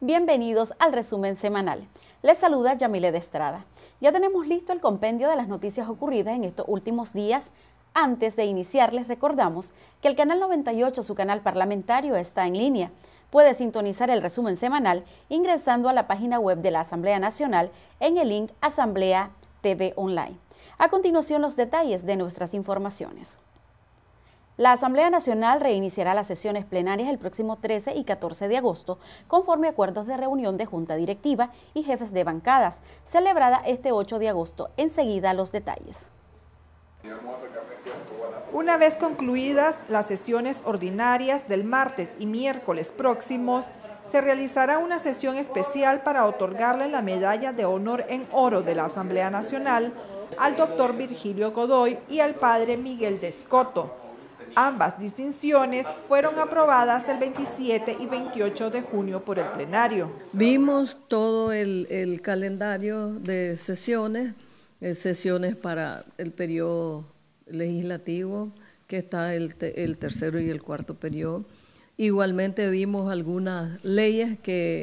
Bienvenidos al resumen semanal. Les saluda Yamile de Estrada. Ya tenemos listo el compendio de las noticias ocurridas en estos últimos días. Antes de iniciar, les recordamos que el Canal 98, su canal parlamentario, está en línea. Puede sintonizar el resumen semanal ingresando a la página web de la Asamblea Nacional en el link Asamblea TV Online. A continuación, los detalles de nuestras informaciones. La Asamblea Nacional reiniciará las sesiones plenarias el próximo 13 y 14 de agosto, conforme a acuerdos de reunión de Junta Directiva y jefes de bancadas, celebrada este 8 de agosto. Enseguida los detalles. Una vez concluidas las sesiones ordinarias del martes y miércoles próximos, se realizará una sesión especial para otorgarle la medalla de honor en oro de la Asamblea Nacional al doctor Virgilio Godoy y al padre Miguel de Escoto. Ambas distinciones fueron aprobadas el 27 y 28 de junio por el plenario. Vimos todo el calendario de sesiones para el periodo legislativo, que está el tercero y el cuarto periodo. Igualmente vimos algunas leyes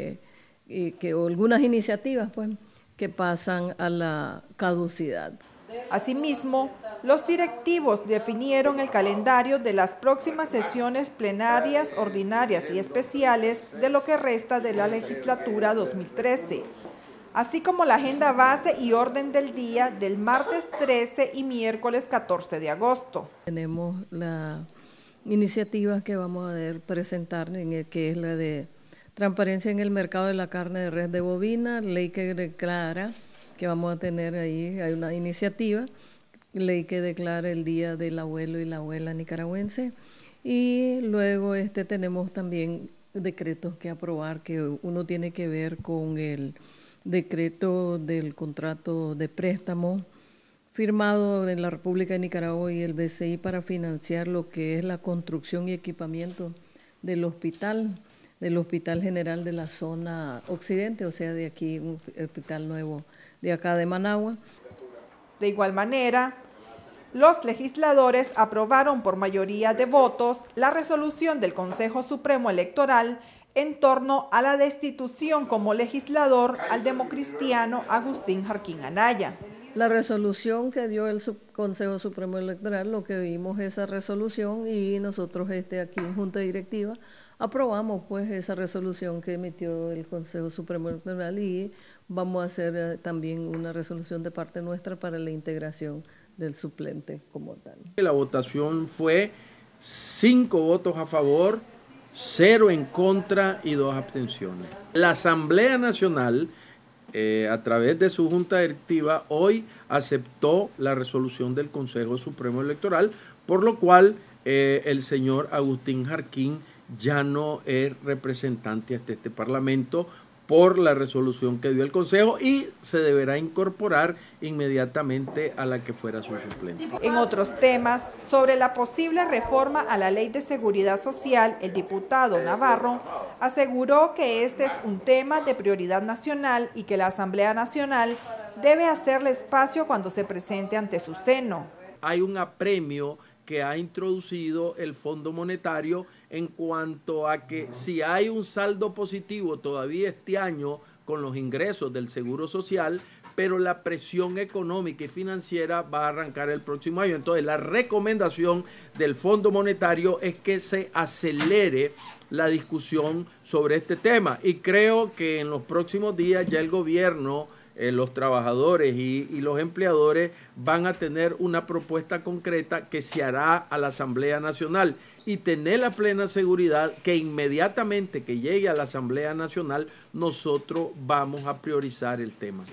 o algunas iniciativas que pasan a la caducidad. Asimismo, los directivos definieron el calendario de las próximas sesiones plenarias, ordinarias y especiales de lo que resta de la legislatura 2013, así como la agenda base y orden del día del martes 13 y miércoles 14 de agosto. Tenemos la iniciativa que vamos a presentar, que es la de transparencia en el mercado de la carne de res de bovina, ley que declara que vamos a tener ahí, hay una iniciativa, ley que declara el Día del Abuelo y la Abuela nicaragüense, y luego tenemos también decretos que aprobar, que uno tiene que ver con el decreto del contrato de préstamo firmado en la República de Nicaragua y el BCI para financiar lo que es la construcción y equipamiento del Hospital General de la zona occidente, o sea, de aquí, un hospital nuevo de acá de Managua. De igual manera, los legisladores aprobaron por mayoría de votos la resolución del Consejo Supremo Electoral en torno a la destitución como legislador al democristiano Agustín Jarquín Anaya. La resolución que dio el Consejo Supremo Electoral, lo que vimos esa resolución, y nosotros aquí en Junta Directiva aprobamos esa resolución que emitió el Consejo Supremo Electoral, y vamos a hacer también una resolución de parte nuestra para la integración del suplente como tal. La votación fue 5 votos a favor, 0 en contra y 2 abstenciones. La Asamblea Nacional, a través de su Junta Directiva, hoy aceptó la resolución del Consejo Supremo Electoral, por lo cual el señor Agustín Jarquín ya no es representante ante este Parlamento por la resolución que dio el Consejo, y se deberá incorporar inmediatamente a la que fuera su suplente. En otros temas, sobre la posible reforma a la Ley de Seguridad Social, el diputado Navarro aseguró que este es un tema de prioridad nacional y que la Asamblea Nacional debe hacerle espacio cuando se presente ante su seno. Hay un apremio que ha introducido el Fondo Monetario en cuanto a que si hay un saldo positivo todavía este año con los ingresos del Seguro Social, pero la presión económica y financiera va a arrancar el próximo año. Entonces, la recomendación del Fondo Monetario es que se acelere la discusión sobre este tema, y creo que en los próximos días ya el gobierno, los trabajadores y los empleadores van a tener una propuesta concreta que se hará a la Asamblea Nacional, y tener la plena seguridad que inmediatamente que llegue a la Asamblea Nacional nosotros vamos a priorizar el tema.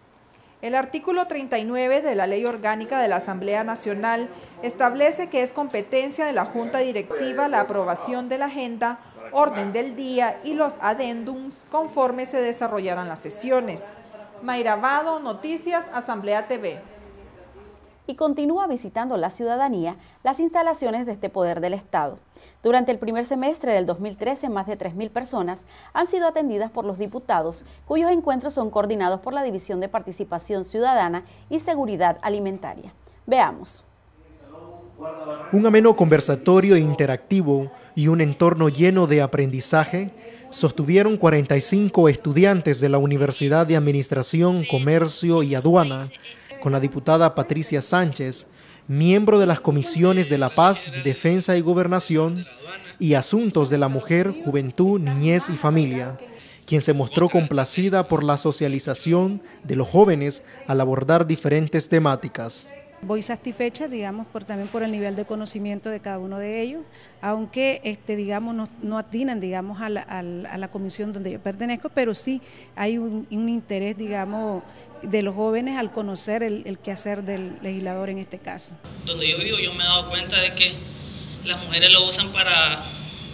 El artículo 39 de la Ley Orgánica de la Asamblea Nacional establece que es competencia de la Junta Directiva la aprobación de la agenda, orden del día y los adendums conforme se desarrollarán las sesiones. Mayra Vado, Noticias, Asamblea TV. Y continúa visitando la ciudadanía las instalaciones de este poder del Estado. Durante el primer semestre del 2013, más de 3.000 personas han sido atendidas por los diputados, cuyos encuentros son coordinados por la División de Participación Ciudadana y Seguridad Alimentaria. Veamos. Un ameno conversatorio interactivo y un entorno lleno de aprendizaje sostuvieron 45 estudiantes de la Universidad de Administración, Comercio y Aduana, con la diputada Patricia Sánchez, miembro de las comisiones de la Paz, Defensa y Gobernación y Asuntos de la Mujer, Juventud, Niñez y Familia, quien se mostró complacida por la socialización de los jóvenes al abordar diferentes temáticas. Voy satisfecha, digamos, también por el nivel de conocimiento de cada uno de ellos, aunque, digamos, no atinan, digamos, a la comisión donde yo pertenezco, pero sí hay un interés, digamos, de los jóvenes al conocer el quehacer del legislador en este caso. Donde yo vivo, yo me he dado cuenta de que las mujeres lo usan para,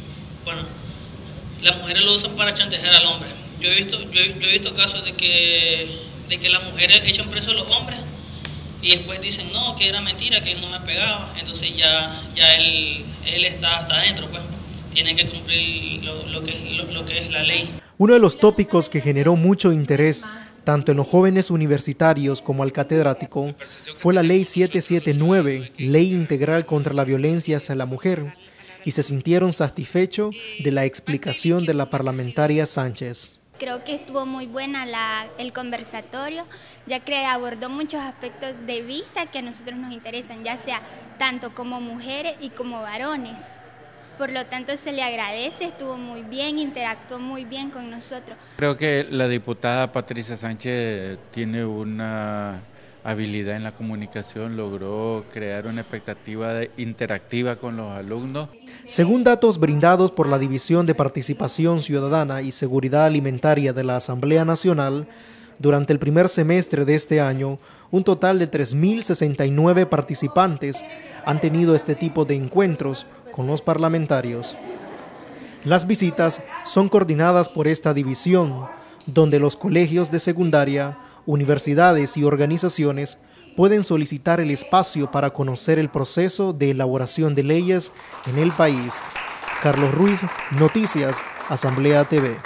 las mujeres lo usan para chantajear al hombre. Yo he visto casos de que las mujeres echan preso a los hombres y después dicen no, que era mentira, que él no me pegaba, entonces ya él está hasta adentro, pues tiene que cumplir lo que es la ley. Uno de los tópicos que generó mucho interés tanto en los jóvenes universitarios como al catedrático fue la Ley 779, Ley Integral contra la Violencia hacia la Mujer, y se sintieron satisfechos de la explicación de la parlamentaria Sánchez. Creo que estuvo muy buena el conversatorio, ya que abordó muchos aspectos de vista que a nosotros nos interesan, ya sea tanto como mujeres y como varones. Por lo tanto, se le agradece, estuvo muy bien, interactuó muy bien con nosotros. Creo que la diputada Patricia Sánchez tiene una habilidad en la comunicación, logró crear una expectativa interactiva con los alumnos. Según datos brindados por la División de Participación Ciudadana y Seguridad Alimentaria de la Asamblea Nacional, durante el primer semestre de este año, un total de 3.069 participantes han tenido este tipo de encuentros con los parlamentarios. Las visitas son coordinadas por esta división, donde los colegios de secundaria, universidades y organizaciones pueden solicitar el espacio para conocer el proceso de elaboración de leyes en el país. Carlos Ruiz, Noticias, Asamblea TV.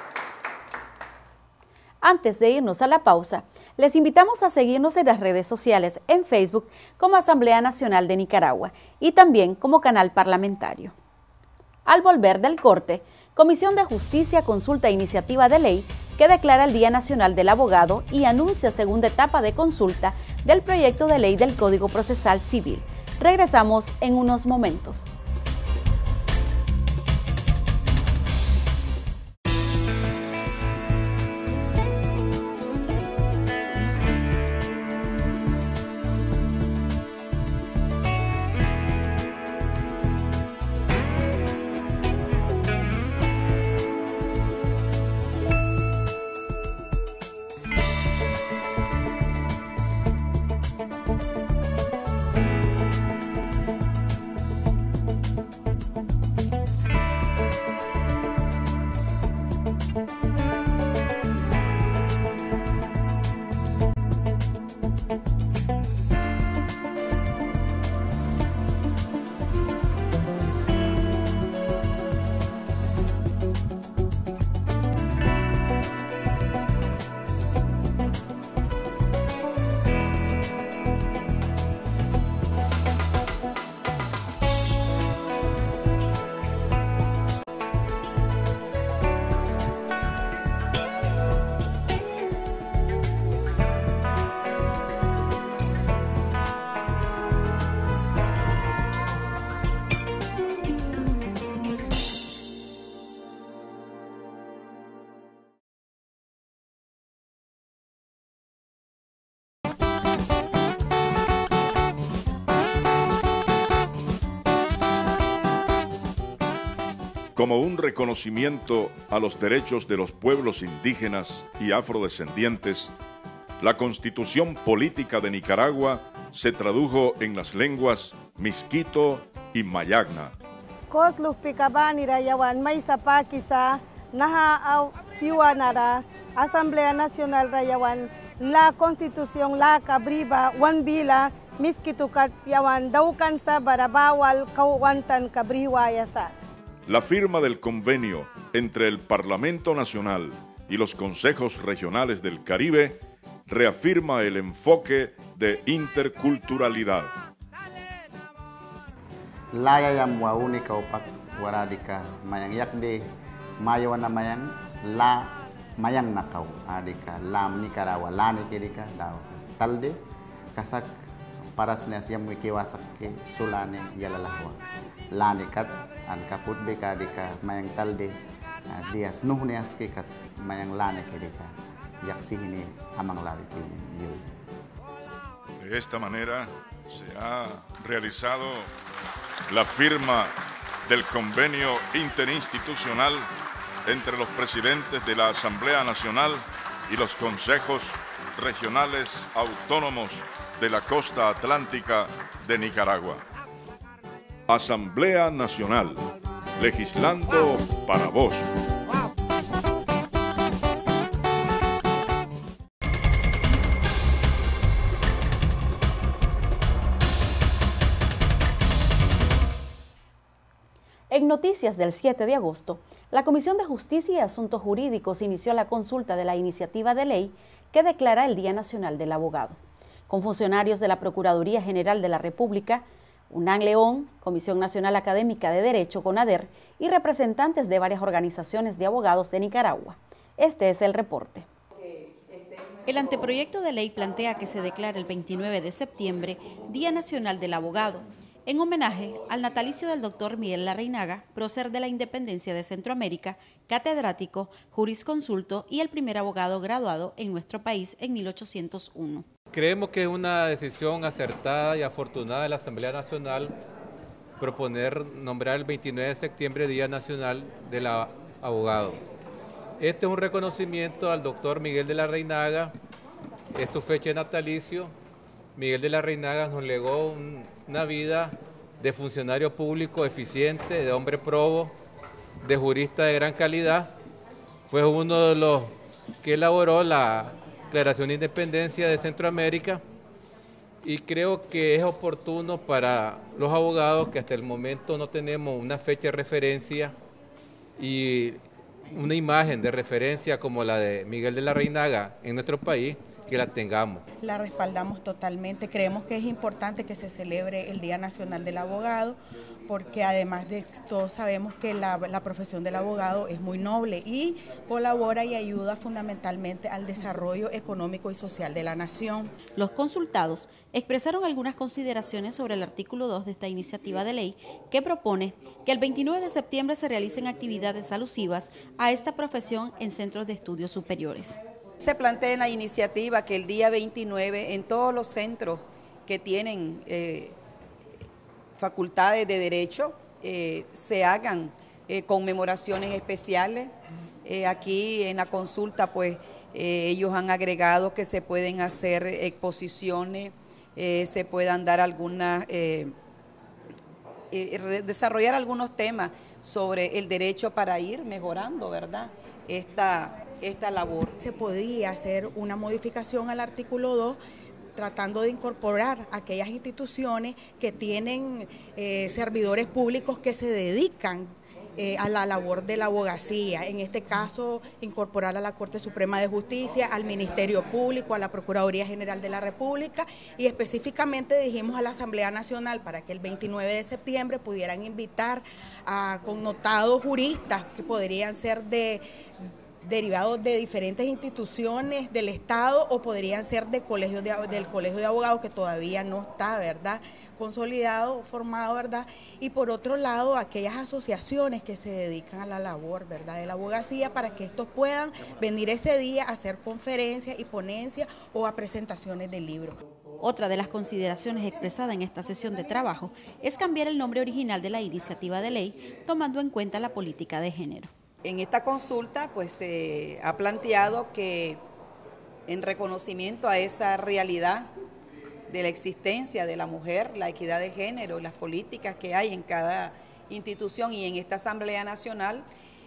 Antes de irnos a la pausa, les invitamos a seguirnos en las redes sociales, en Facebook como Asamblea Nacional de Nicaragua y también como canal parlamentario. Al volver del corte, Comisión de Justicia consulta iniciativa de ley que declara el Día Nacional del Abogado y anuncia segunda etapa de consulta del proyecto de ley del Código Procesal Civil. Regresamos en unos momentos. Como un reconocimiento a los derechos de los pueblos indígenas y afrodescendientes, la Constitución Política de Nicaragua se tradujo en las lenguas Miskito y Mayagna. Asamblea Nacional Rayawan, la Constitución la Cabriba, Wanbila, Miskitukat Yawan, Daukansa, Barabawal, Kauwantan, Cabriwayasa. La firma del convenio entre el Parlamento Nacional y los consejos regionales del Caribe reafirma el enfoque de interculturalidad. Laya yang wa unika opak waradika mayang yakde mayawan namayang la mayang nakaw adika lam Nicaragua lani kedika daw talde kasak paras nasya muy kiwasak ke sulane yalalahwa lani kat an kaput beka dika mayang talde dias nuhneas ke kat mayang lani kedika yaksihini amang lari ke yul. De esta manera se ha realizado la firma del convenio interinstitucional entre los presidentes de la Asamblea Nacional y los consejos regionales autónomos de la costa atlántica de Nicaragua. Asamblea Nacional, legislando para vos. En noticias del 7 de agosto, la Comisión de Justicia y Asuntos Jurídicos inició la consulta de la iniciativa de ley que declara el Día Nacional del Abogado, con funcionarios de la Procuraduría General de la República, UNAM León, Comisión Nacional Académica de Derecho, CONADER, y representantes de varias organizaciones de abogados de Nicaragua. Este es el reporte. El anteproyecto de ley plantea que se declare el 29 de septiembre Día Nacional del Abogado, en homenaje al natalicio del doctor Miguel Larreinaga, prócer de la independencia de Centroamérica, catedrático, jurisconsulto y el primer abogado graduado en nuestro país en 1801. Creemos que es una decisión acertada y afortunada de la Asamblea Nacional proponer nombrar el 29 de septiembre Día Nacional del Abogado. Este es un reconocimiento al doctor Miguel de Larreinaga, es su fecha de natalicio. Miguel de Larreinaga nos legó una vida de funcionario público eficiente, de hombre probo, de jurista de gran calidad. Fue uno de los que elaboró la Declaración de Independencia de Centroamérica y creo que es oportuno para los abogados que hasta el momento no tenemos una fecha de referencia y una imagen de referencia como la de Miguel de Larreinaga en nuestro país, que la tengamos. La respaldamos totalmente, creemos que es importante que se celebre el Día Nacional del Abogado, porque además de todos sabemos que la profesión del abogado es muy noble y colabora y ayuda fundamentalmente al desarrollo económico y social de la nación. Los consultados expresaron algunas consideraciones sobre el artículo 2 de esta iniciativa de ley que propone que el 29 de septiembre se realicen actividades alusivas a esta profesión en centros de estudios superiores. Se plantea en la iniciativa que el día 29 en todos los centros que tienen facultades de derecho se hagan conmemoraciones especiales. Aquí en la consulta pues ellos han agregado que se pueden hacer exposiciones, se puedan dar algunas, desarrollar algunos temas sobre el derecho para ir mejorando, ¿verdad?, esta labor. Se podía hacer una modificación al artículo 2 tratando de incorporar aquellas instituciones que tienen servidores públicos que se dedican a la labor de la abogacía, en este caso incorporar a la Corte Suprema de Justicia, al Ministerio Público, a la Procuraduría General de la República y específicamente dijimos a la Asamblea Nacional para que el 29 de septiembre pudieran invitar a connotados juristas que podrían ser derivados de diferentes instituciones del Estado o podrían ser del Colegio de Abogados que todavía no está, ¿verdad?, consolidado, formado, ¿verdad? Y por otro lado, aquellas asociaciones que se dedican a la labor, ¿verdad?, de la abogacía para que estos puedan venir ese día a hacer conferencias y ponencias o a presentaciones de libros. Otra de las consideraciones expresadas en esta sesión de trabajo es cambiar el nombre original de la iniciativa de ley tomando en cuenta la política de género. En esta consulta pues se ha planteado que en reconocimiento a esa realidad de la existencia de la mujer, la equidad de género, las políticas que hay en cada institución y en esta Asamblea Nacional,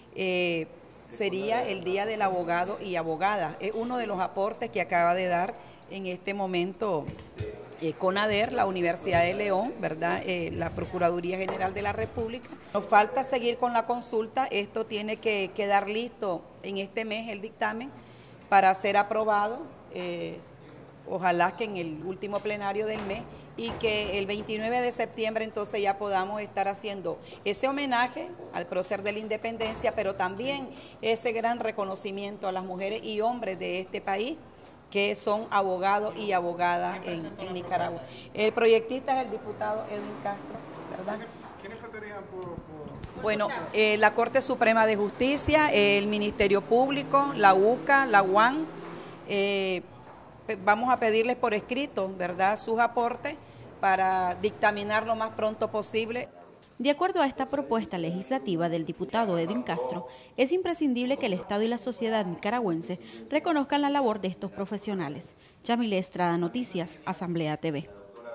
sería el Día del Abogado y Abogada. Es uno de los aportes que acaba de dar en este momento CONADER, la Universidad de León, ¿verdad?, la Procuraduría General de la República. Nos falta seguir con la consulta, esto tiene que quedar listo en este mes el dictamen para ser aprobado, ojalá que en el último plenario del mes y que el 29 de septiembre entonces ya podamos estar haciendo ese homenaje al prócer de la independencia, pero también ese gran reconocimiento a las mujeres y hombres de este país que son abogados y abogadas en Nicaragua. El proyectista es el diputado Edwin Castro, ¿verdad? ¿Quiénes faltarían por...? Bueno, la Corte Suprema de Justicia, el Ministerio Público, la UCA, la UAN. Vamos a pedirles por escrito, ¿verdad?, sus aportes para dictaminar lo más pronto posible. De acuerdo a esta propuesta legislativa del diputado Edwin Castro, es imprescindible que el Estado y la sociedad nicaragüense reconozcan la labor de estos profesionales. Yamile Estrada, Noticias, Asamblea TV.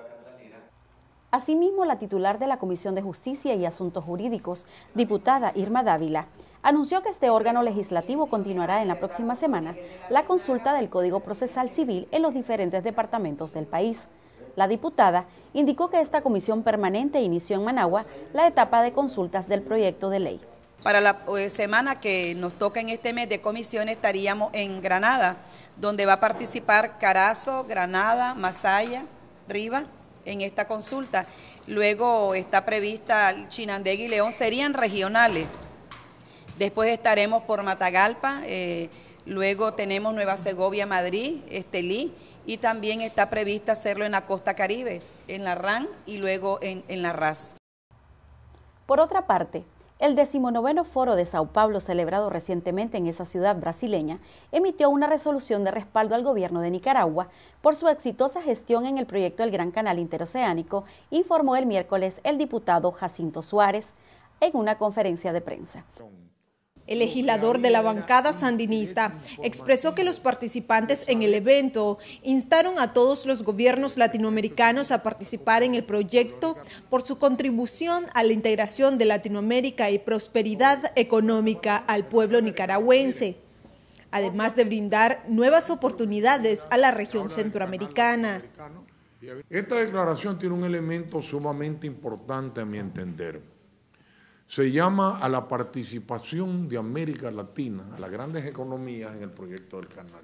Asimismo, la titular de la Comisión de Justicia y Asuntos Jurídicos, diputada Irma Dávila, anunció que este órgano legislativo continuará en la próxima semana la consulta del Código Procesal Civil en los diferentes departamentos del país. La diputada indicó que esta comisión permanente inició en Managua la etapa de consultas del proyecto de ley. Para la semana que nos toca en este mes de comisiones estaríamos en Granada, donde va a participar Carazo, Granada, Masaya, Riva en esta consulta. Luego está prevista Chinandega y León, serían regionales. Después estaremos por Matagalpa, luego tenemos Nueva Segovia, Madrid, Estelí, y también está prevista hacerlo en la costa caribe, en la RAN y luego en la RAS. Por otra parte, el 19º Foro de Sao Paulo, celebrado recientemente en esa ciudad brasileña, emitió una resolución de respaldo al gobierno de Nicaragua por su exitosa gestión en el proyecto del Gran Canal Interoceánico, informó el miércoles el diputado Jacinto Suárez en una conferencia de prensa. El legislador de la bancada sandinista expresó que los participantes en el evento instaron a todos los gobiernos latinoamericanos a participar en el proyecto por su contribución a la integración de Latinoamérica y prosperidad económica al pueblo nicaragüense, además de brindar nuevas oportunidades a la región centroamericana. Esta declaración tiene un elemento sumamente importante a mi entender. Se llama a la participación de América Latina, a las grandes economías en el proyecto del canal.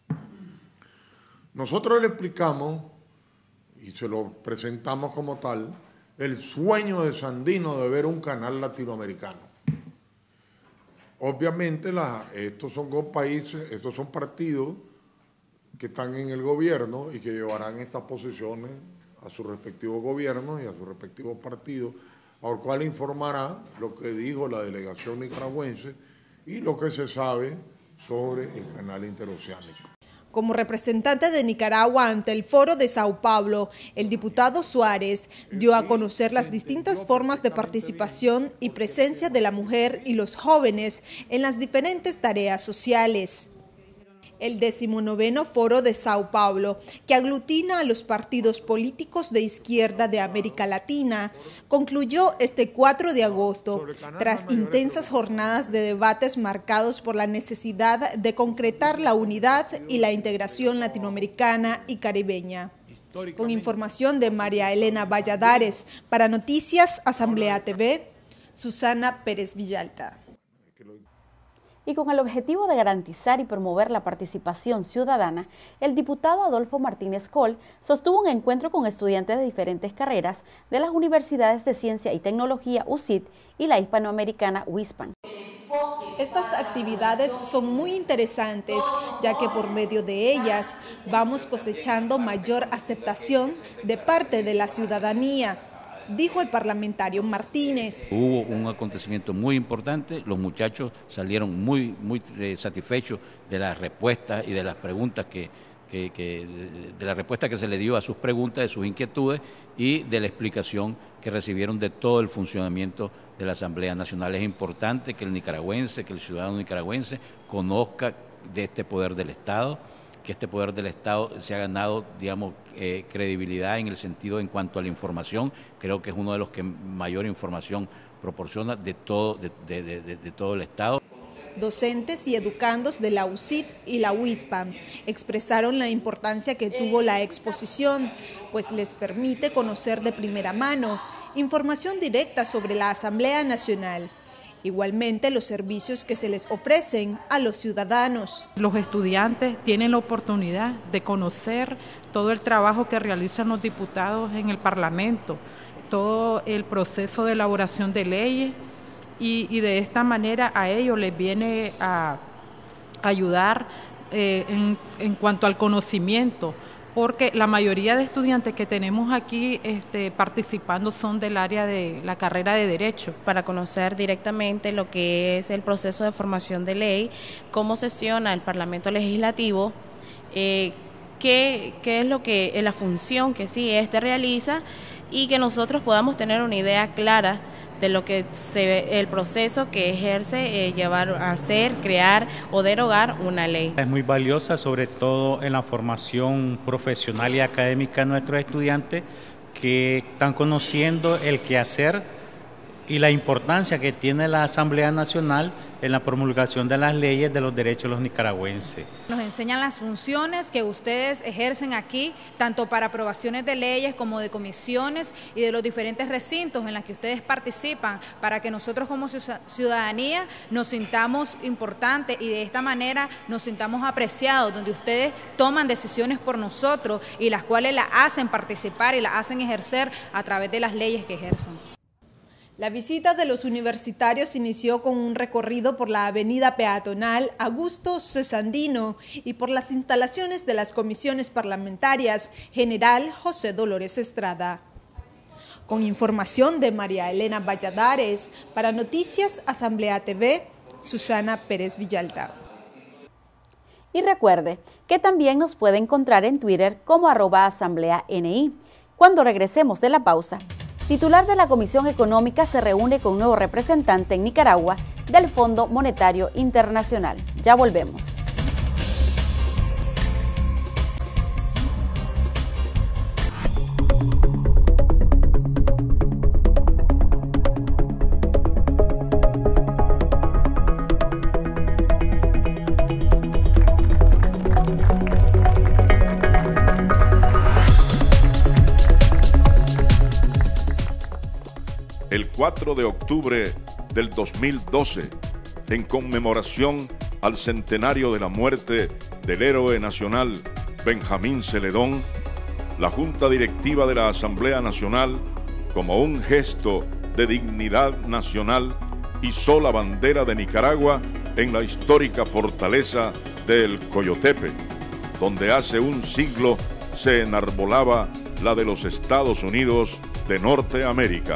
Nosotros le explicamos, y se lo presentamos como tal, el sueño de Sandino de ver un canal latinoamericano. Obviamente estos son países, estos son partidos que están en el gobierno y que llevarán estas posiciones a sus respectivos gobiernos y a sus respectivos partidos, al cual informará lo que dijo la delegación nicaragüense y lo que se sabe sobre el canal interoceánico. Como representante de Nicaragua ante el Foro de Sao Paulo, el diputado Suárez dio a conocer las distintas formas de participación y presencia de la mujer y los jóvenes en las diferentes tareas sociales. El 19º Foro de Sao Paulo, que aglutina a los partidos políticos de izquierda de América Latina, concluyó este 4 de agosto, tras intensas jornadas de debates marcados por la necesidad de concretar la unidad y la integración latinoamericana y caribeña. Con información de María Elena Valladares, para Noticias Asamblea TV, Susana Pérez Villalta. Y con el objetivo de garantizar y promover la participación ciudadana, el diputado Adolfo Martínez Coll sostuvo un encuentro con estudiantes de diferentes carreras de las Universidades de Ciencia y Tecnología UCIT y la hispanoamericana UISPAN. Estas actividades son muy interesantes, ya que por medio de ellas vamos cosechando mayor aceptación de parte de la ciudadanía, dijo el parlamentario Martínez. Hubo un acontecimiento muy importante, los muchachos salieron muy satisfechos de las respuestas y de las preguntas de la respuesta que se le dio a sus preguntas, de sus inquietudes y de la explicación que recibieron de todo el funcionamiento de la Asamblea Nacional. Es importante que el nicaragüense, que el ciudadano nicaragüense conozca de este poder del Estado, que este poder del Estado se ha ganado, digamos, credibilidad en el sentido en cuanto a la información. Creo que es uno de los que mayor información proporciona de todo el Estado. Docentes y educandos de la UCIT y la UISPAN expresaron la importancia que tuvo la exposición, pues les permite conocer de primera mano información directa sobre la Asamblea Nacional. Igualmente, los servicios que se les ofrecen a los ciudadanos. Los estudiantes tienen la oportunidad de conocer todo el trabajo que realizan los diputados en el Parlamento, todo el proceso de elaboración de leyes y de esta manera a ellos les viene a ayudar en cuanto al conocimiento, porque la mayoría de estudiantes que tenemos aquí participando son del área de la carrera de Derecho. Para conocer directamente lo que es el proceso de formación de ley, cómo sesiona el Parlamento Legislativo, qué es lo que la función que sí realiza y que nosotros podamos tener una idea clara de lo que el proceso que ejerce llevar a hacer, crear o derogar una ley. Es muy valiosa, sobre todo en la formación profesional y académica de nuestros estudiantes, que están conociendo el quehacer y la importancia que tiene la Asamblea Nacional en la promulgación de las leyes de los derechos de los nicaragüenses. Nos enseñan las funciones que ustedes ejercen aquí, tanto para aprobaciones de leyes como de comisiones y de los diferentes recintos en los que ustedes participan, para que nosotros como ciudadanía nos sintamos importantes y de esta manera nos sintamos apreciados, donde ustedes toman decisiones por nosotros y las cuales las hacen participar y las hacen ejercer a través de las leyes que ejercen. La visita de los universitarios inició con un recorrido por la avenida peatonal Augusto Cesandino y por las instalaciones de las comisiones parlamentarias General José Dolores Estrada. Con información de María Elena Valladares, para Noticias Asamblea TV, Susana Pérez Villalta. Y recuerde que también nos puede encontrar en Twitter como @AsambleaNI. Cuando regresemos de la pausa, titular de la Comisión Económica se reúne con un nuevo representante en Nicaragua del Fondo Monetario Internacional. Ya volvemos. El 4 de octubre del 2012, en conmemoración al centenario de la muerte del héroe nacional Benjamín Celedón, la Junta Directiva de la Asamblea Nacional, como un gesto de dignidad nacional, izó la bandera de Nicaragua en la histórica fortaleza del Coyotepe, donde hace un siglo se enarbolaba la de los Estados Unidos de Norteamérica.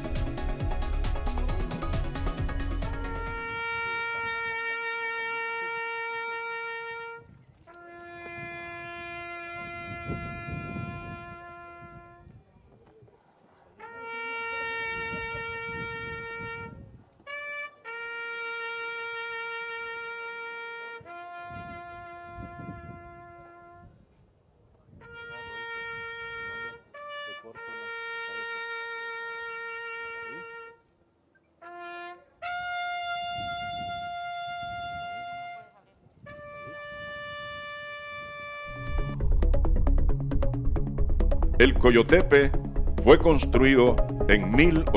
El Coyotepe fue construido en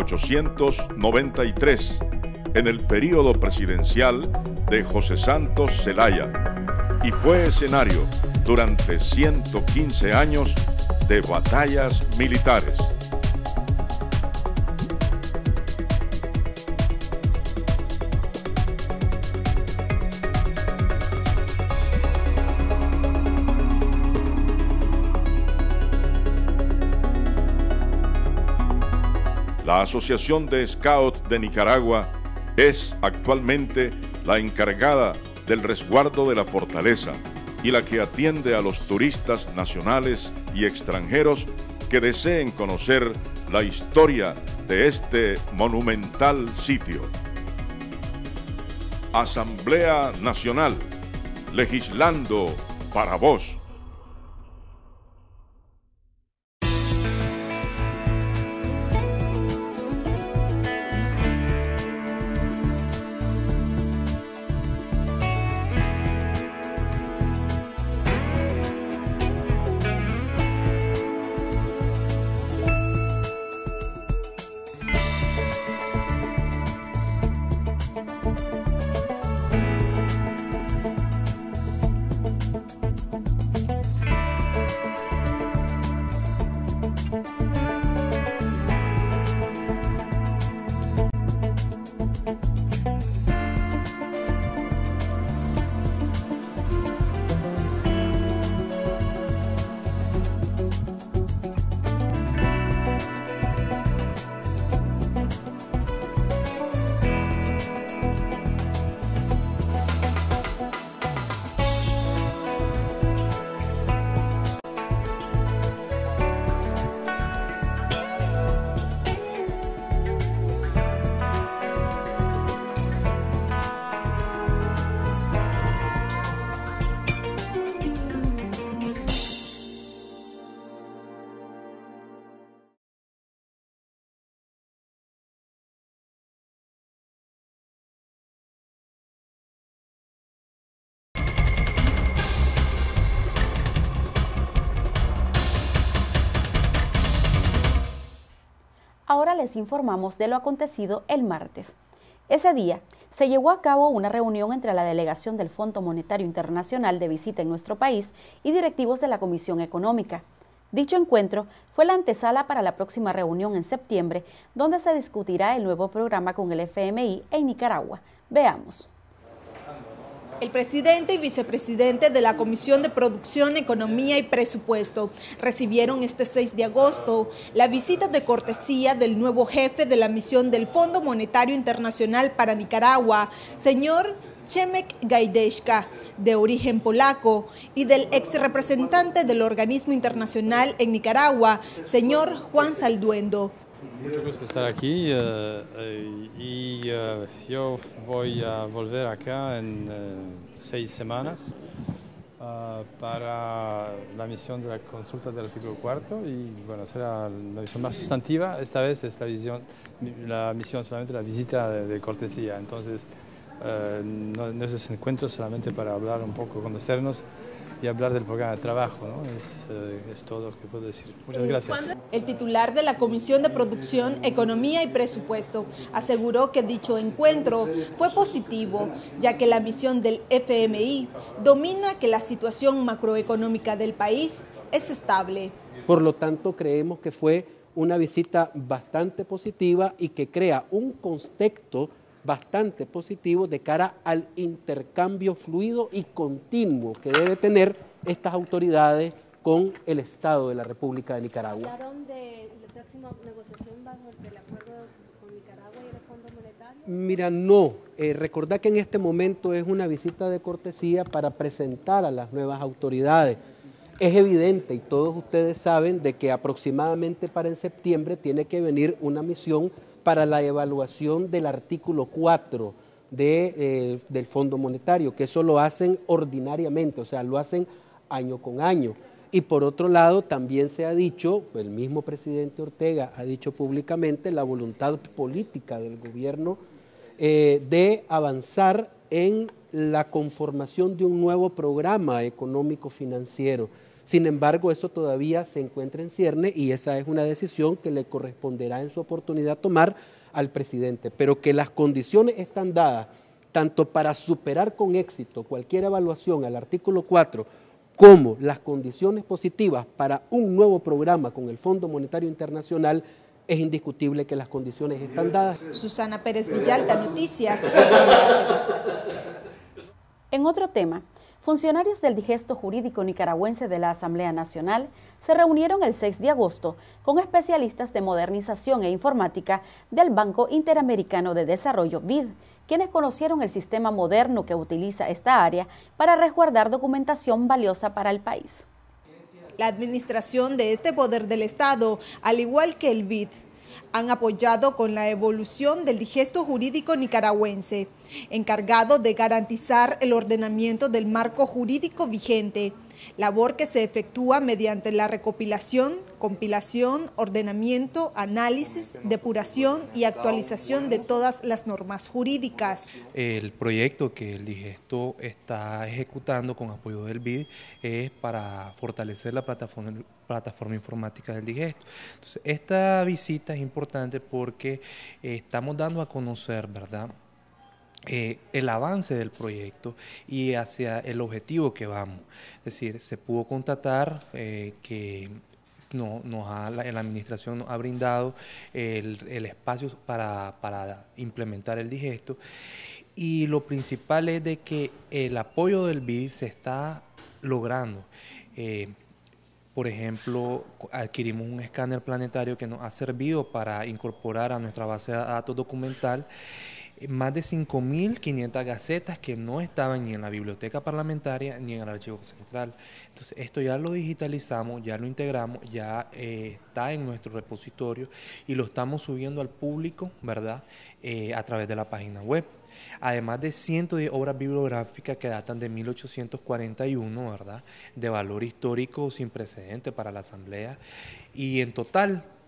1893, en el período presidencial de José Santos Zelaya, y fue escenario durante 115 años de batallas militares. La Asociación de Scout de Nicaragua es actualmente la encargada del resguardo de la fortaleza y la que atiende a los turistas nacionales y extranjeros que deseen conocer la historia de este monumental sitio. Asamblea Nacional, legislando para vos. Ahora les informamos de lo acontecido el martes. Ese día se llevó a cabo una reunión entre la delegación del Fondo Monetario Internacional de visita en nuestro país y directivos de la Comisión Económica. Dicho encuentro fue la antesala para la próxima reunión en septiembre, donde se discutirá el nuevo programa con el FMI en Nicaragua. Veamos. El presidente y vicepresidente de la Comisión de Producción, Economía y Presupuesto recibieron este 6 de agosto la visita de cortesía del nuevo jefe de la misión del Fondo Monetario Internacional para Nicaragua, señor Przemek Gajdeszka, de origen polaco, y del ex representante del organismo internacional en Nicaragua, señor Juan Salduendo. Mucho gusto estar aquí yo voy a volver acá en 6 semanas para la misión de la consulta del artículo 4 y bueno, será la misión más sustantiva. Esta vez es la misión solamente la visita de cortesía, entonces no es ese encuentro solamente para hablar un poco, conocernos y hablar del programa de trabajo, ¿no? Es todo lo que puedo decir. Muchas gracias. El titular de la Comisión de Producción, Economía y Presupuesto aseguró que dicho encuentro fue positivo, ya que la misión del FMI domina que la situación macroeconómica del país es estable. Por lo tanto, creemos que fue una visita bastante positiva y que crea un contexto bastante positivo de cara al intercambio fluido y continuo que debe tener estas autoridades con el Estado de la República de Nicaragua. ¿Hablaron de la próxima negociación bajo el acuerdo con Nicaragua y el Fondo Monetario? Mira, no. Recordad que en este momento es una visita de cortesía para presentar a las nuevas autoridades. Es evidente y todos ustedes saben de que aproximadamente para en septiembre tiene que venir una misión para la evaluación del artículo 4 del Fondo Monetario, que eso lo hacen ordinariamente, o sea, lo hacen año con año. Y por otro lado, también se ha dicho, el mismo presidente Ortega ha dicho públicamente la voluntad política del gobierno de avanzar en la conformación de un nuevo programa económico-financiero. Sin embargo, eso todavía se encuentra en cierne y esa es una decisión que le corresponderá en su oportunidad tomar al presidente. Pero que las condiciones están dadas tanto para superar con éxito cualquier evaluación al artículo 4 como las condiciones positivas para un nuevo programa con el Fondo Monetario Internacional, es indiscutible que las condiciones están dadas. Susana Pérez Villalta, Noticias. En otro tema, funcionarios del Digesto Jurídico Nicaragüense de la Asamblea Nacional se reunieron el 6 de agosto con especialistas de modernización e informática del Banco Interamericano de Desarrollo, BID, quienes conocieron el sistema moderno que utiliza esta área para resguardar documentación valiosa para el país. La administración de este poder del Estado, al igual que el BID, han apoyado con la evolución del Digesto Jurídico Nicaragüense, encargado de garantizar el ordenamiento del marco jurídico vigente, labor que se efectúa mediante la recopilación, compilación, ordenamiento, análisis, depuración y actualización de todas las normas jurídicas. El proyecto que el Digesto está ejecutando con apoyo del BID es para fortalecer la plataforma informática del Digesto. Entonces, esta visita es importante porque estamos dando a conocer, ¿verdad?, el avance del proyecto y hacia el objetivo que vamos. Es decir, se pudo constatar que la administración nos ha brindado el espacio para implementar el Digesto, y lo principal es de que el apoyo del BID se está logrando. Por ejemplo, adquirimos un escáner planetario que nos ha servido para incorporar a nuestra base de datos documental más de 5.500 gacetas que no estaban ni en la biblioteca parlamentaria ni en el archivo central. Entonces, esto ya lo digitalizamos, ya lo integramos, ya está en nuestro repositorio y lo estamos subiendo al público, ¿verdad?, a través de la página web. Además de 110 obras bibliográficas que datan de 1841, ¿verdad?, de valor histórico sin precedente para la Asamblea, y en total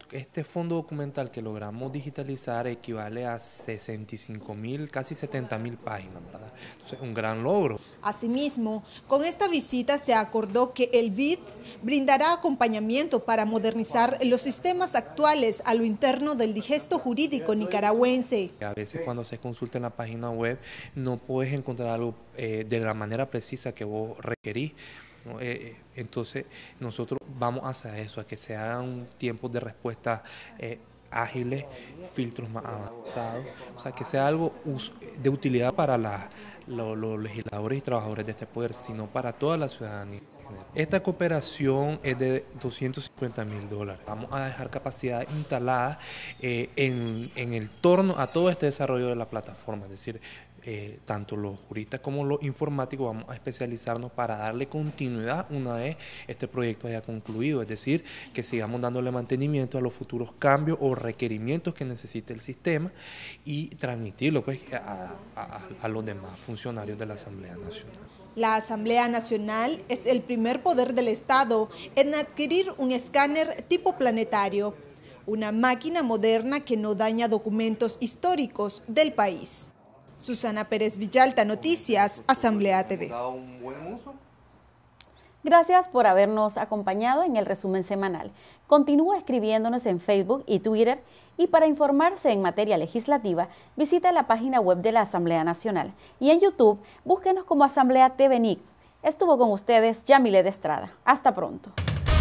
Este fondo documental que logramos digitalizar equivale a 65.000, casi 70.000 páginas, ¿verdad? Entonces, un gran logro. Asimismo, con esta visita se acordó que el BID brindará acompañamiento para modernizar los sistemas actuales a lo interno del digesto jurídico nicaragüense. A veces cuando se consulta en la página web no puedes encontrar algo de la manera precisa que vos requerís. ¿No? Entonces nosotros vamos hacia eso, a que se hagan tiempos de respuesta ágiles, filtros más avanzados, o sea, que sea algo de utilidad para los legisladores y trabajadores de este poder, sino para toda la ciudadanía. Esta cooperación es de $250.000. Vamos a dejar capacidad instalada en el torno a todo este desarrollo de la plataforma, es decir, tanto los juristas como los informáticos vamos a especializarnos para darle continuidad una vez este proyecto haya concluido, es decir, que sigamos dándole mantenimiento a los futuros cambios o requerimientos que necesite el sistema y transmitirlo pues, a los demás funcionarios de la Asamblea Nacional. La Asamblea Nacional es el primer poder del Estado en adquirir un escáner tipo planetario, una máquina moderna que no daña documentos históricos del país. Susana Pérez Villalta, Noticias, Asamblea TV. Gracias por habernos acompañado en el resumen semanal. Continúa escribiéndonos en Facebook y Twitter y para informarse en materia legislativa, visita la página web de la Asamblea Nacional y en YouTube, búsquenos como Asamblea TV NIC. Estuvo con ustedes Yamile Estrada. Hasta pronto.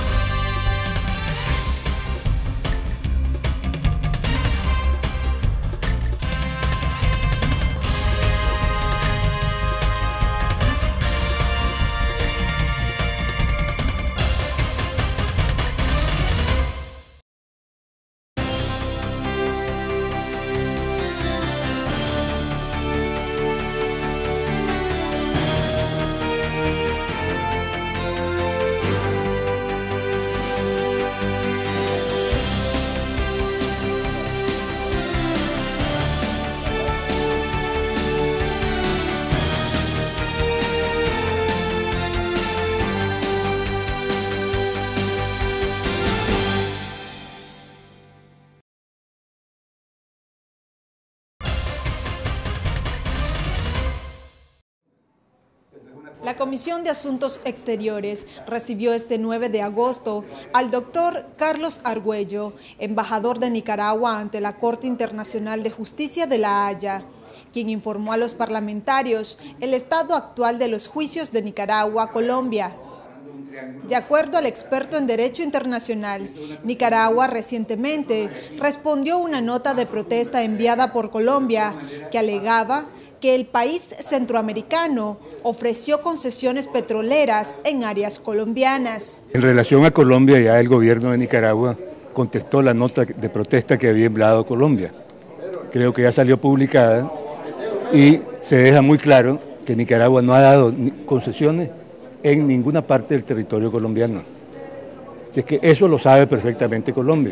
La Comisión de Asuntos Exteriores recibió este 9 de agosto al doctor Carlos Argüello, embajador de Nicaragua ante la Corte Internacional de Justicia de La Haya, quien informó a los parlamentarios el estado actual de los juicios de Nicaragua, Colombia. De acuerdo al experto en Derecho Internacional, Nicaragua recientemente respondió a una nota de protesta enviada por Colombia que alegaba que el país centroamericano ofreció concesiones petroleras en áreas colombianas. En relación a Colombia, ya el gobierno de Nicaragua contestó la nota de protesta que había enviado Colombia. Creo que ya salió publicada y se deja muy claro que Nicaragua no ha dado concesiones en ninguna parte del territorio colombiano. Así es que eso lo sabe perfectamente Colombia,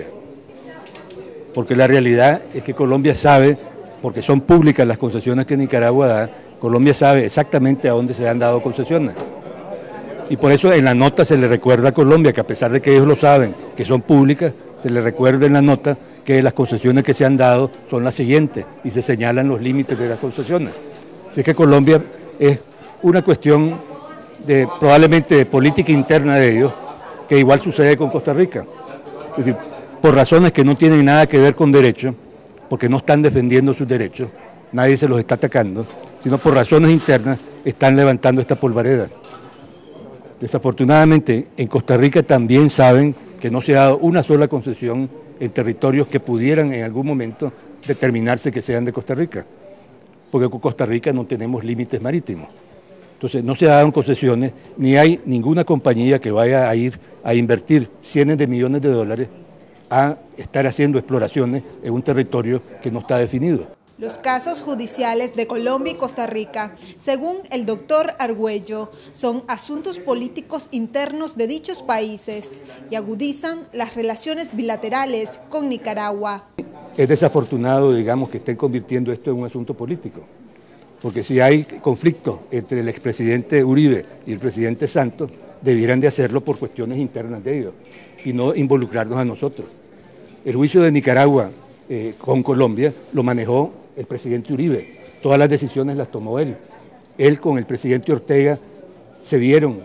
porque la realidad es que Colombia sabe, porque son públicas las concesiones que Nicaragua da, Colombia sabe exactamente a dónde se han dado concesiones. Y por eso en la nota se le recuerda a Colombia que a pesar de que ellos lo saben, que son públicas, se le recuerda en la nota que las concesiones que se han dado son las siguientes y se señalan los límites de las concesiones. Así que Colombia es una cuestión probablemente de política interna de ellos, que igual sucede con Costa Rica. Es decir, por razones que no tienen nada que ver con derecho, porque no están defendiendo sus derechos, nadie se los está atacando, sino por razones internas están levantando esta polvareda. Desafortunadamente, en Costa Rica también saben que no se ha dado una sola concesión en territorios que pudieran en algún momento determinarse que sean de Costa Rica, porque con Costa Rica no tenemos límites marítimos. Entonces no se dan concesiones, ni hay ninguna compañía que vaya a ir a invertir cientos de millones de dólares a estar haciendo exploraciones en un territorio que no está definido. Los casos judiciales de Colombia y Costa Rica, según el doctor Argüello, son asuntos políticos internos de dichos países y agudizan las relaciones bilaterales con Nicaragua. Es desafortunado, digamos, que estén convirtiendo esto en un asunto político, porque si hay conflicto entre el expresidente Uribe y el presidente Santos, debieran de hacerlo por cuestiones internas de ellos y no involucrarnos a nosotros. El juicio de Nicaragua con Colombia lo manejó el presidente Uribe. Todas las decisiones las tomó él. Él con el presidente Ortega se vieron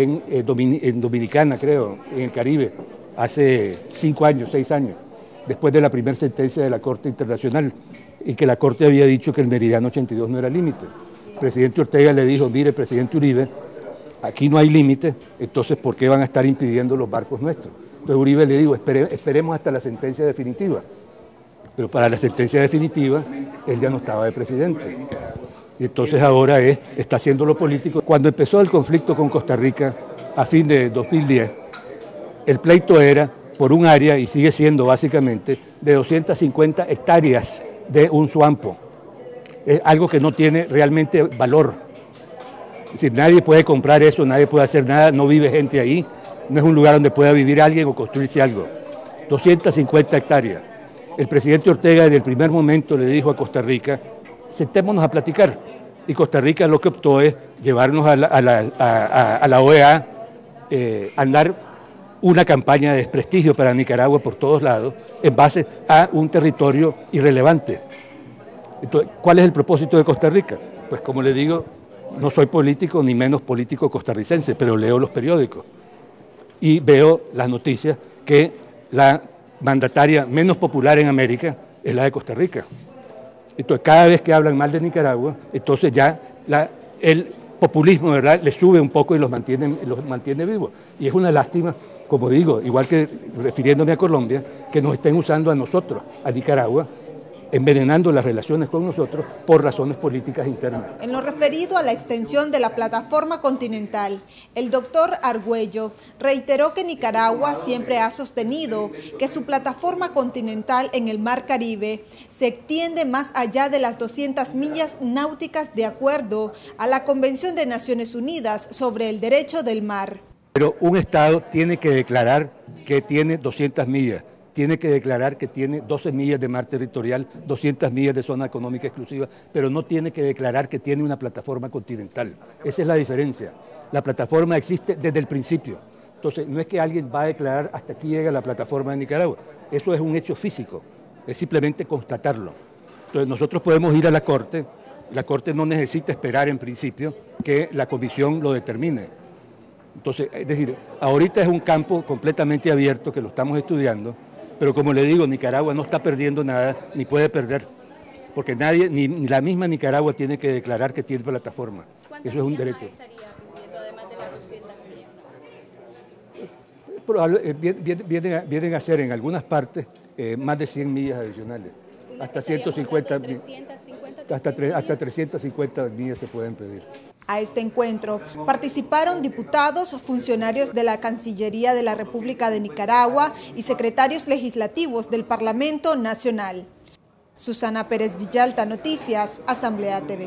en Dominicana, creo, en el Caribe, hace 5 años, 6 años, después de la primera sentencia de la Corte Internacional, en que la Corte había dicho que el meridiano 82 no era límite. El presidente Ortega le dijo, mire, presidente Uribe, aquí no hay límite, entonces ¿por qué van a estar impidiendo los barcos nuestros? Entonces Uribe le dijo, esperemos hasta la sentencia definitiva. Pero para la sentencia definitiva, él ya no estaba de presidente. Y entonces ahora está haciendo lo político. Cuando empezó el conflicto con Costa Rica, a fin de 2010, el pleito era por un área, y sigue siendo básicamente, de 250 hectáreas de un suampo. Es algo que no tiene realmente valor. Es decir, nadie puede comprar eso, nadie puede hacer nada, no vive gente ahí, no es un lugar donde pueda vivir alguien o construirse algo. 250 hectáreas. El presidente Ortega desde el primer momento le dijo a Costa Rica, sentémonos a platicar. Y Costa Rica lo que optó es llevarnos a la OEA, andar una campaña de desprestigio para Nicaragua por todos lados, en base a un territorio irrelevante. Entonces, ¿cuál es el propósito de Costa Rica? Pues como le digo, no soy político ni menos político costarricense, pero leo los periódicos y veo las noticias que la mandataria menos popular en América es la de Costa Rica. Entonces, cada vez que hablan mal de Nicaragua, entonces ya el populismo, ¿verdad?, le sube un poco y los mantiene vivos. Y es una lástima, como digo, igual que refiriéndome a Colombia, que nos estén usando a nosotros, a Nicaragua, envenenando las relaciones con nosotros por razones políticas internas. En lo referido a la extensión de la plataforma continental, el doctor Argüello reiteró que Nicaragua siempre ha sostenido que su plataforma continental en el Mar Caribe se extiende más allá de las 200 millas náuticas de acuerdo a la Convención de Naciones Unidas sobre el Derecho del Mar. Pero un Estado tiene que declarar que tiene 200 millas. Tiene que declarar que tiene 12 millas de mar territorial, 200 millas de zona económica exclusiva, pero no tiene que declarar que tiene una plataforma continental. Esa es la diferencia. La plataforma existe desde el principio. Entonces, no es que alguien va a declarar hasta aquí llega la plataforma de Nicaragua. Eso es un hecho físico, es simplemente constatarlo. Entonces, nosotros podemos ir a la Corte no necesita esperar en principio que la comisión lo determine. Entonces, es decir, ahorita es un campo completamente abierto que lo estamos estudiando, pero como le digo, Nicaragua no está perdiendo nada, ni puede perder, porque nadie, ni la misma Nicaragua tiene que declarar que tiene plataforma. Eso es un derecho. Además de las 200 millas? Vienen a ser en algunas partes más de 100 millas adicionales, hasta 150 millas, hasta 350 millas se pueden pedir. A este encuentro participaron diputados, funcionarios de la Cancillería de la República de Nicaragua y secretarios legislativos del Parlamento Nacional. Susana Pérez Villalta, Noticias, Asamblea TV.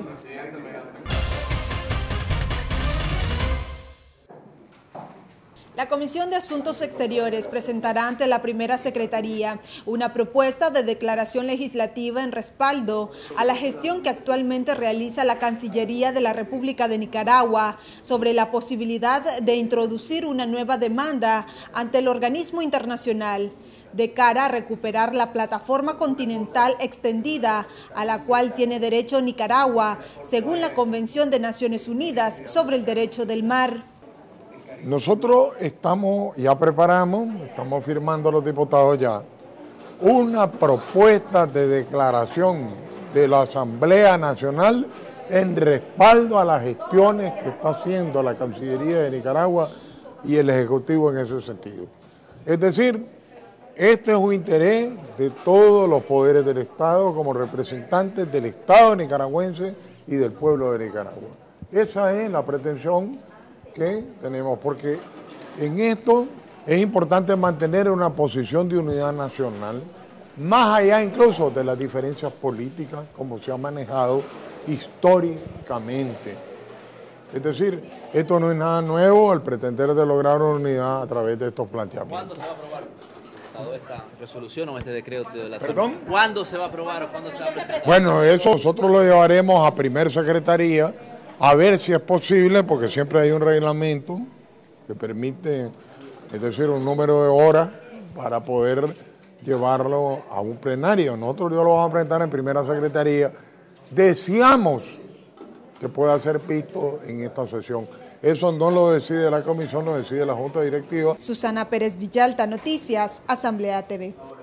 La Comisión de Asuntos Exteriores presentará ante la Primera Secretaría una propuesta de declaración legislativa en respaldo a la gestión que actualmente realiza la Cancillería de la República de Nicaragua sobre la posibilidad de introducir una nueva demanda ante el organismo internacional de cara a recuperar la plataforma continental extendida a la cual tiene derecho Nicaragua, según la Convención de Naciones Unidas sobre el Derecho del Mar. Nosotros estamos firmando los diputados ya, una propuesta de declaración de la Asamblea Nacional en respaldo a las gestiones que está haciendo la Cancillería de Nicaragua y el Ejecutivo en ese sentido. Es decir, este es un interés de todos los poderes del Estado como representantes del Estado nicaragüense y del pueblo de Nicaragua. Esa es la pretensión que tenemos, porque en esto es importante mantener una posición de unidad nacional, más allá incluso de las diferencias políticas, como se ha manejado históricamente. Es decir, esto no es nada nuevo, el pretender de lograr una unidad a través de estos planteamientos. ¿Cuándo se va a aprobar esta resolución o este decreto de la ¿Perdón? ¿Cuándo se va a aprobar o cuándo se va a presentar? Bueno, eso nosotros lo llevaremos a Primera Secretaría a ver si es posible, porque siempre hay un reglamento que permite, es decir, un número de horas para poder llevarlo a un plenario. Nosotros lo vamos a presentar en primera secretaría. Deseamos que pueda ser visto en esta sesión. Eso no lo decide la comisión, lo decide la Junta Directiva. Susana Pérez Villalta, Noticias, Asamblea TV.